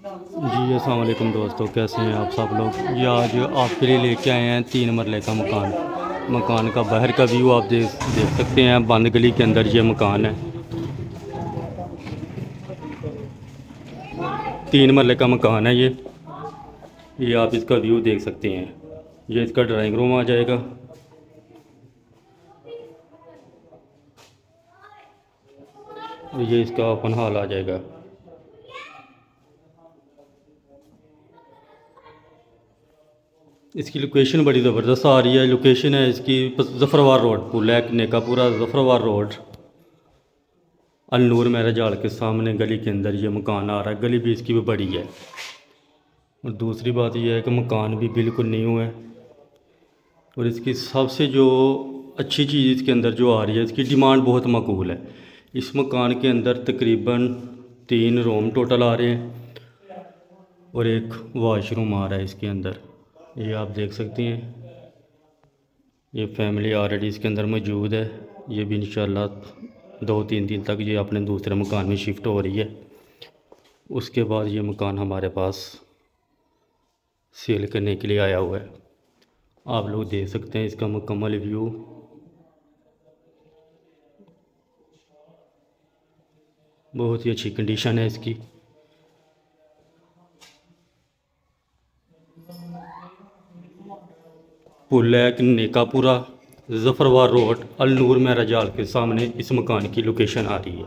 जी अस्सलाम वालेकुम दोस्तों, कैसे हैं आप सब लोग। ये आज आपके लिए लेके आए हैं 3 मरले का मकान। मकान का बाहर का व्यू आप देख सकते हैं। बंद गली के अंदर ये मकान है। 3 मरले का मकान है ये आप इसका व्यू देख सकते हैं। ये इसका ड्राइंग रूम आ जाएगा। और ये इसका ओपन हॉल आ जाएगा। इसकी लोकेशन बड़ी ज़बरदस्त आ रही है। लोकेशन है इसकी ज़फ़रवार रोड, पुलैक नेकापुरा ज़फ़रवार रोड, अलनूर मेरा जाल के सामने गली के अंदर ये मकान आ रहा है। गली भी इसकी भी बड़ी है। और दूसरी बात यह है कि मकान भी बिल्कुल न्यू है। और इसकी सबसे जो अच्छी चीज़ इसके अंदर जो आ रही है, इसकी डिमांड बहुत मकबूल है। इस मकान के अंदर तकरीबन 3 रूम टोटल आ रहे हैं और एक वॉशरूम आ रहा है इसके अंदर। ये आप देख सकते हैं। ये फैमिली ऑलरेडी इसके अंदर मौजूद है। ये भी इंशाल्लाह 2-3 दिन तक ये अपने दूसरे मकान में शिफ्ट हो रही है। उसके बाद ये मकान हमारे पास सेल करने के लिए आया हुआ है। आप लोग देख सकते हैं इसका मुकम्मल व्यू। बहुत ही अच्छी कंडीशन है इसकी। पुलैक नेकापुरा ज़फ़रवार रोड, अलनूर मेरा जाल के सामने इस मकान की लोकेशन आ रही है।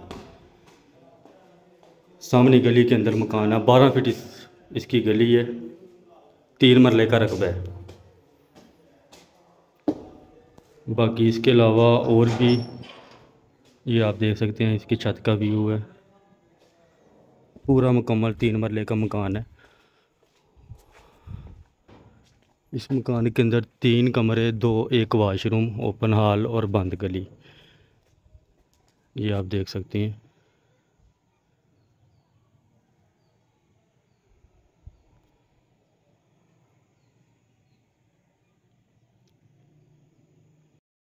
सामने गली के अंदर मकान है। 12 फीट इसकी गली है। 3 मरले का रकबा है। बाकी इसके अलावा और भी ये आप देख सकते हैं। इसकी छत का व्यू है। पूरा मुकम्मल 3 मरले का मकान है। इस मकान के अंदर 3 कमरे, 1 वाशरूम, ओपन हॉल और बंद गली, ये आप देख सकते हैं।